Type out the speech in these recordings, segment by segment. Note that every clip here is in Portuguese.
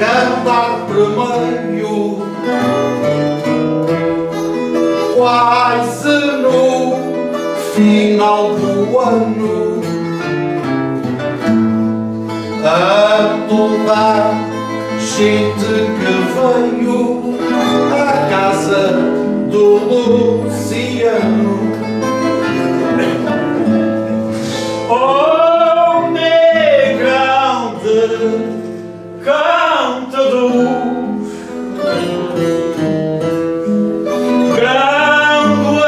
cantar primeiro, quase no final do ano, a toda a gente que veio à casa do Luciano. Oh, negrão de cantador, grande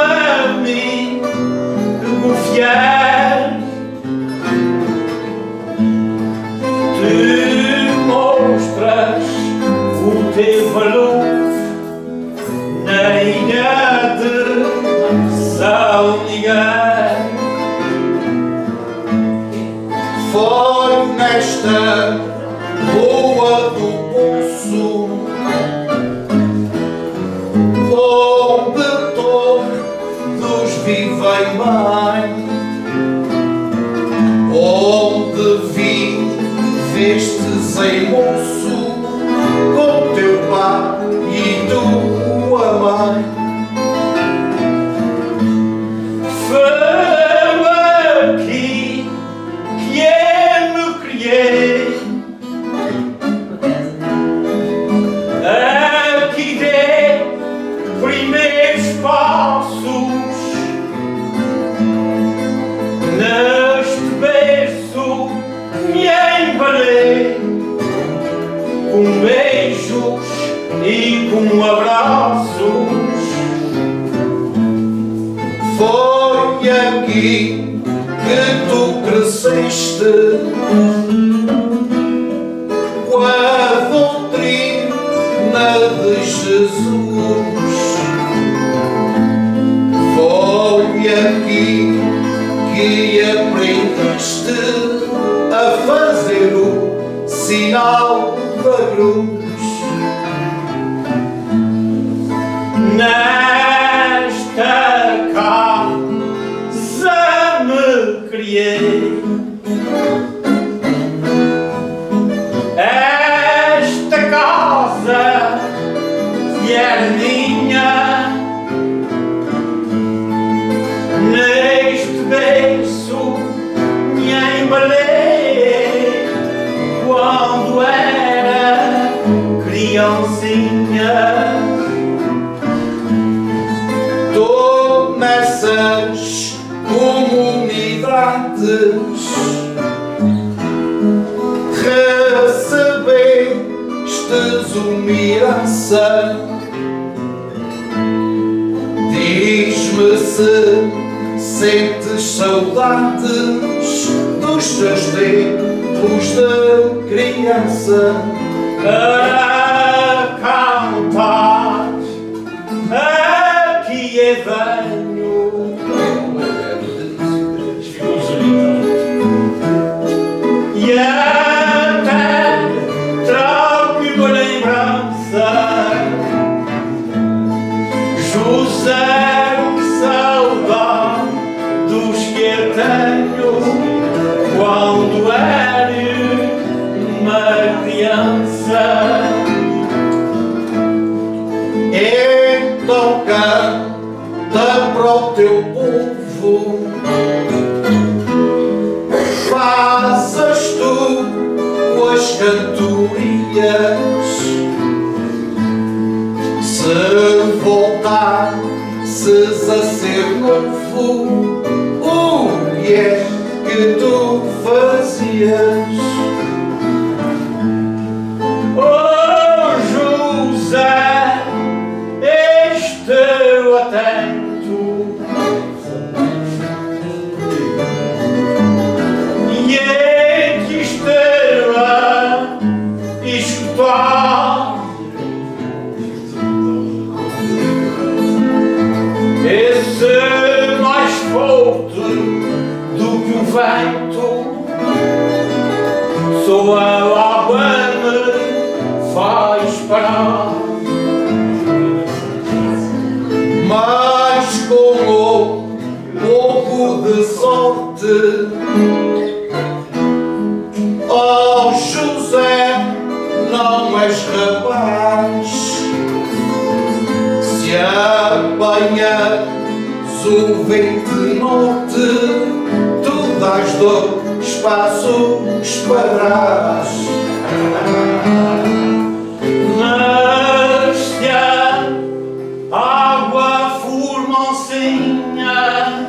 amigo fiel, tu mostras o teu valor na ilha de São Miguel. Foi nesta rua do Poço onde todos vivem bem, onde vivestes em moço com teu pai e tua mãe. Foi aqui que eu me criei, aqui dei primeiros passos, neste berço me embalei, com beijos e com abraços. Foi aqui que tu cresceste com a doutrina de Jesus. Foi aqui que aprendeste a fazer o sinal da cruz. Nesta casa me criei, esta casa que era minha, neste berço me embalei quando era criancinha. Tô nessas comunidades recebestes humilhação. Diz-me se sentes saudades dos teus tempos de criança. A cantar aqui eu venho, e até trago uma lembrança. José, que saudade dos que eu tenho quando era uma criança. Então canta para o teu povo, fazes tu as cantorias. Se voltasses a ser novo, o que é que tu fazias? Oh, José, estou atento, e é que estou a escutar esse mais forte do que o vento. Sou a água me faz parar, mas com um pouco de sorte, oh José, não és rapaz, se apanhas o vento de noite, tu dás dois passos para trás. Mas se a água for mansinha,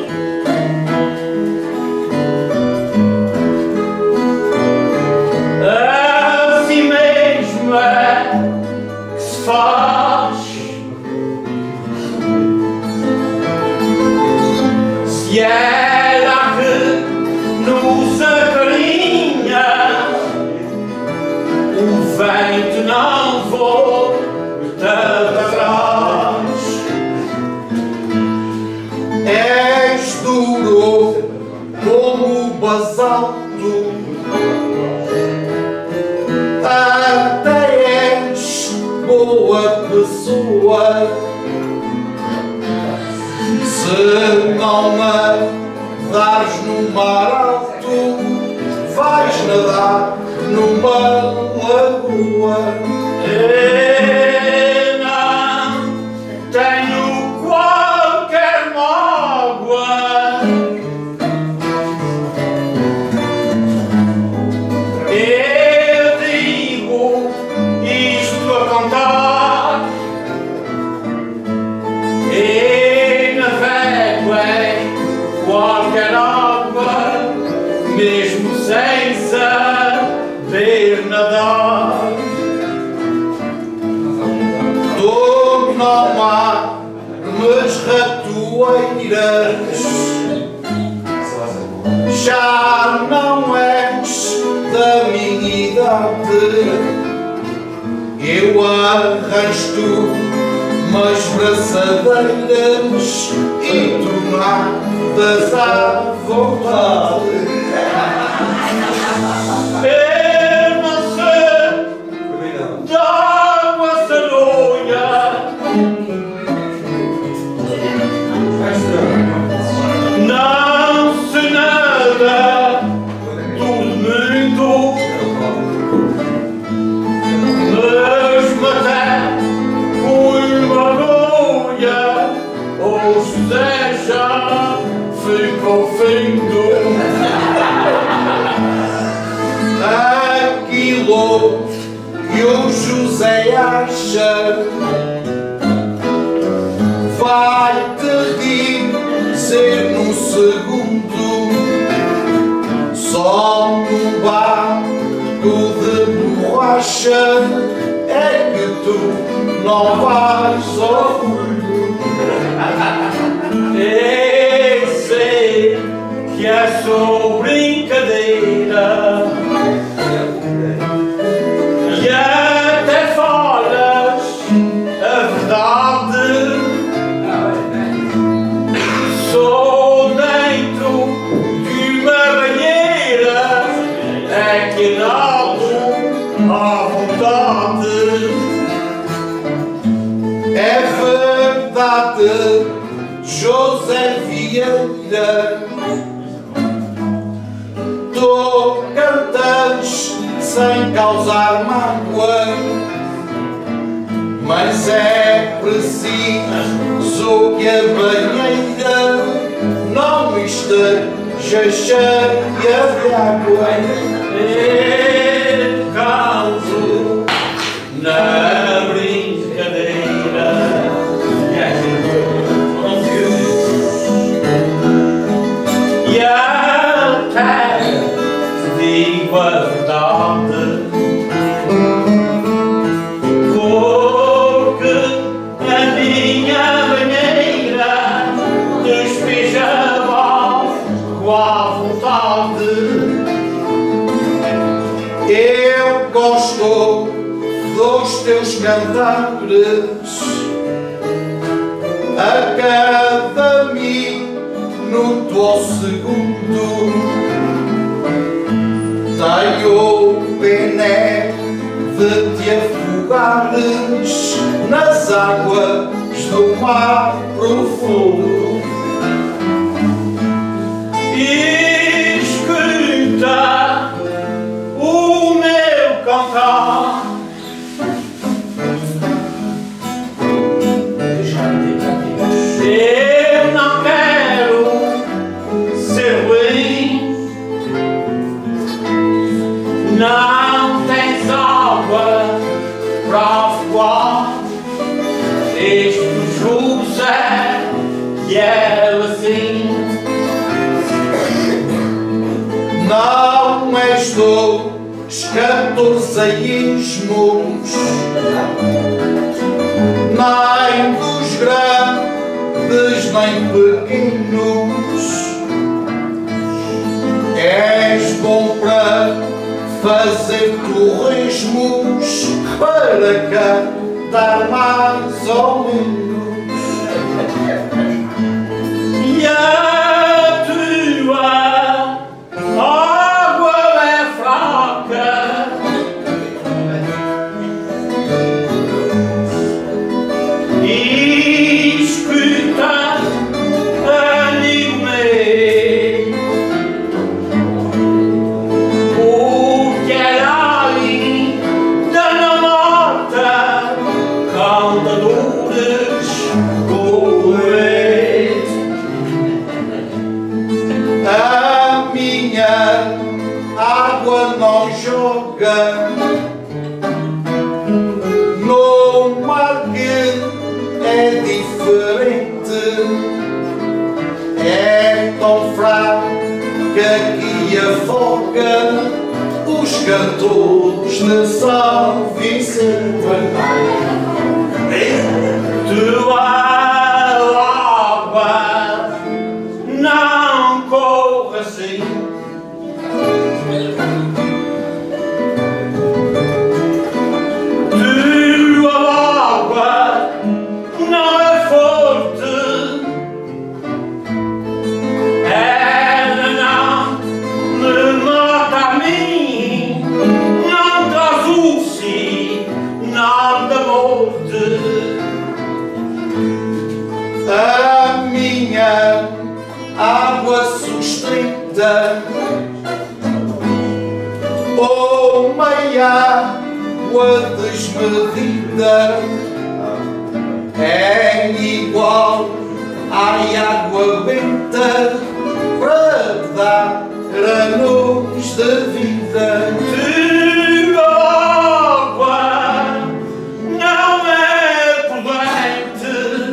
assim mesmo é que se faz. Se ela que nos acarinha, o vento não volta atrás. És duro como o basalto, até és boa pessoa. Se não nadares no mar alto, vais nadar numa lagoa. Eu não tenho qualquer mágoa, eu digo isto a contar, e navego em qualquer água, mesmo sem saber nadar. Tu não armes ratoeiras, já não és da minha idade. Eu arranjo umas braçadeiras e tu nadas à vontade. Eu não sei de água saroia, não se nada do mundo, mas até fui uma boia, ou José já ficou findo. Aquilo que o José acha vai-te dizer num segundo. Só num barco de borracha é que tu não vais ao fundo. Eu sei que é só brincadeira e até falas a verdade. Sou dentro de uma banheira é que nado à vontade. É verdade, José Vieira, tu cantas sem causar mágoa, mas é preciso que a banheira não esteja cheia de água. Eu causo na brincadeira e até te digo a verdade, porque a minha banheira despeja com a vontade. Eu gosto dos teus cantares, a cada minuto ou segundo. Tenho pena de te afogares nas águas do mar profundo. E escuta o meu cantar, mais dos 14 ismos, nem dos grandes nem pequenos. És bom para fazer torresmos, para cantar mais ou menos. E a tua água é fraca, e escuta, amigo meu, o que é ali da namorta, cantadores corretos. A minha água não joga no mar, que é diferente. É tão fraca que afoga os cantores de São Vicente. Tua água não corre assim, tua água não é forte, ela não me mata a mim, não traz o sinal da morte. A minha água sustenta meia água desmedida, é igual à água benta para dar anos de vida. Tua água não é prudente,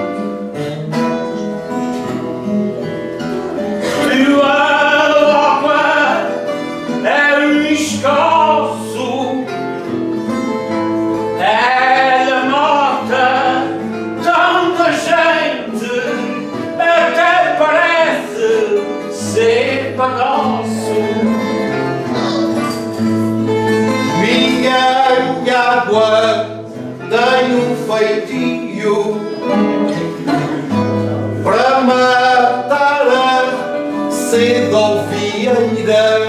tua água é um escalço, ela mata tanta gente, até parece ser bagaço. Minha água tem um feitio para matar a sede ou vieira.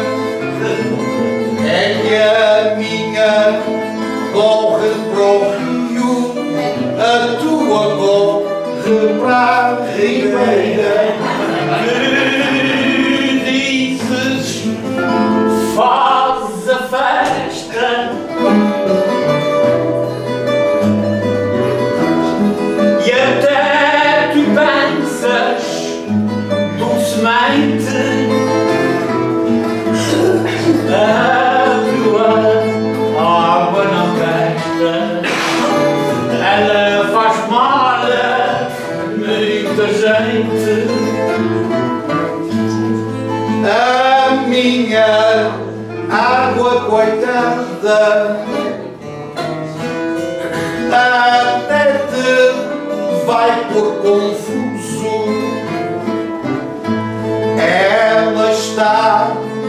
É que a minha corre para o rio, a tua corre para a ribeira. Que dizes, faz a festa, e até tu pensas docemente, a tua água não presta, ela faz mal a muita gente. A minha água coitada até te vai por confuso. Ela está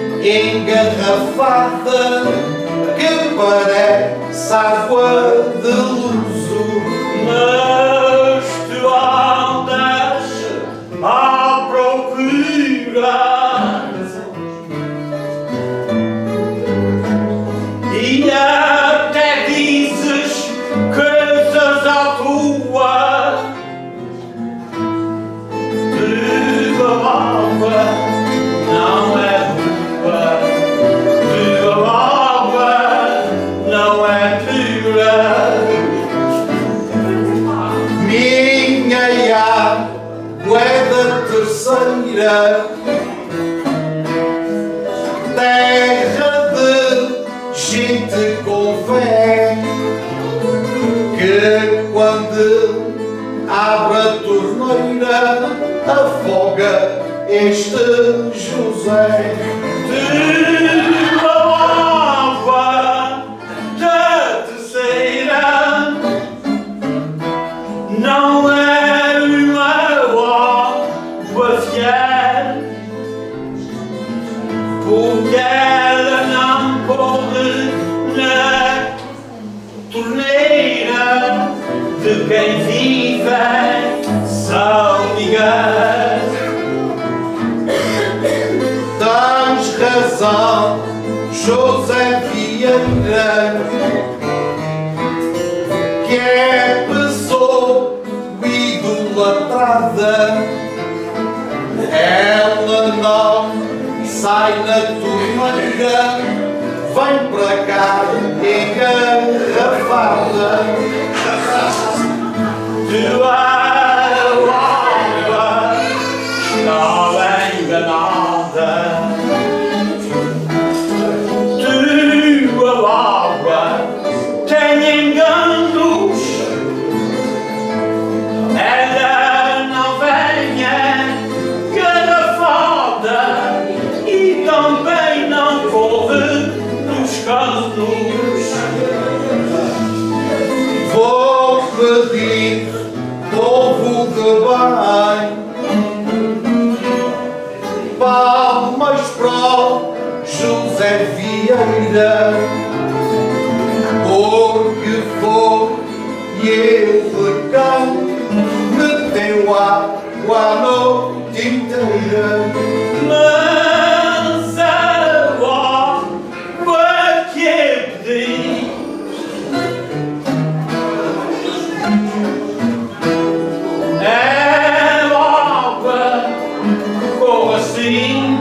engarrafada que parece água de luso. Mas tu andas à procura e até dizes coisas à tua, tua água não é boa, tua água não é pura. Minha água é da terceira, terra de gente com fé, que quando abre a torneira afoga este José. de quem vive em São Miguel. Tens razão, José Vieira, que é pessoa idolatrada. Ela não sai na torneira, vem para cá engarrafada. Tua água está enganada. Tua água tem enganos. Ela não venha garrafada e também não corre nos canos. Vou pedir, povo de bem, palmas para o José Vieira, porque foi ele quem meteu água a noite inteira. Mas a água que eu pedi é água como assim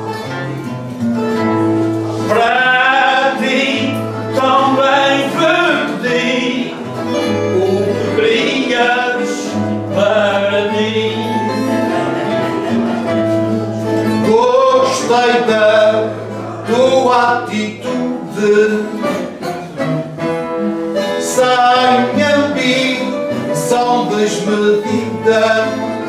para ti também pedi o que querias para ti. Gostei da tua atitude, sem ambição desmedida.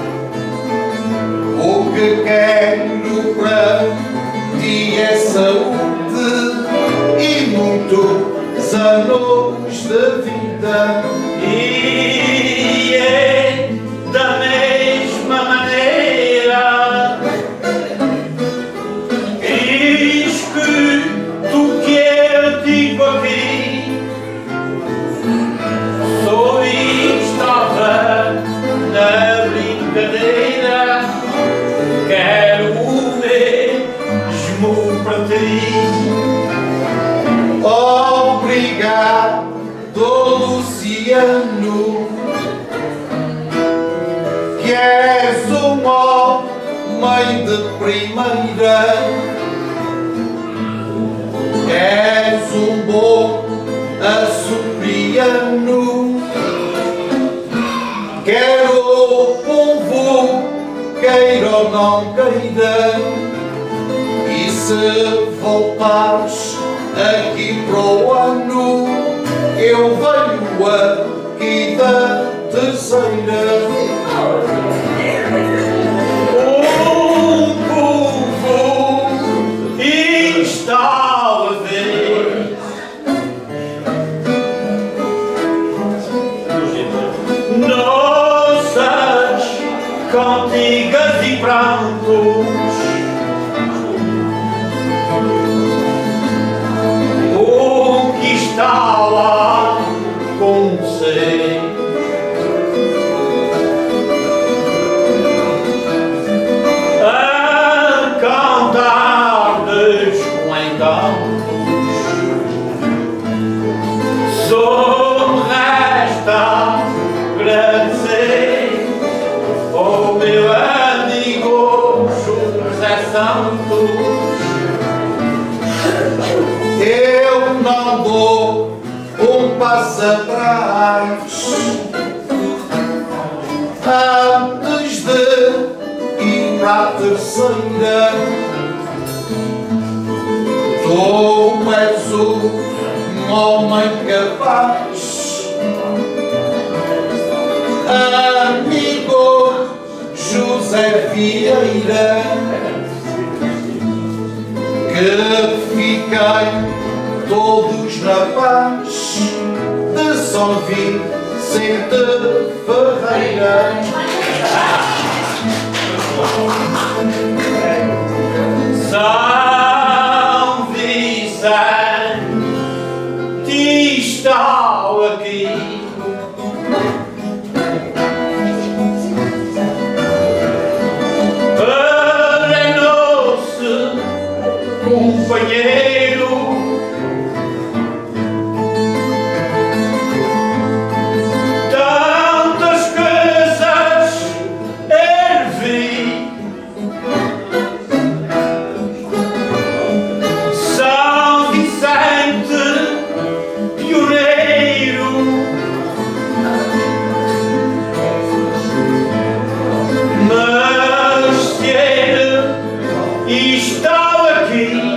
O que quero para ti é saúde e muitos anos de vida. E é da mesma maneira diz que tu que eu digo aqui só estava na brincadeira. Quero o mesmo para ti. Obrigado, Luciano, que és um homem de primeira. És um bom açoriano. Quer o povo queira ou não queira, e se voltares aqui para o ano, eu venho aqui da terceira. O povo está a ver nossas cantigas e prantos. O que está lá com você? A cantar-lhes com encantos. Só me resta agradecer ao meu amigo José Santos. Eu não dou um passo atrás antes de ir para a terceira. Tu és um homem capaz, amigo José Vieira, que fiquem todos na paz de São Vicente Ferreira. São Vicente está aqui e estou aqui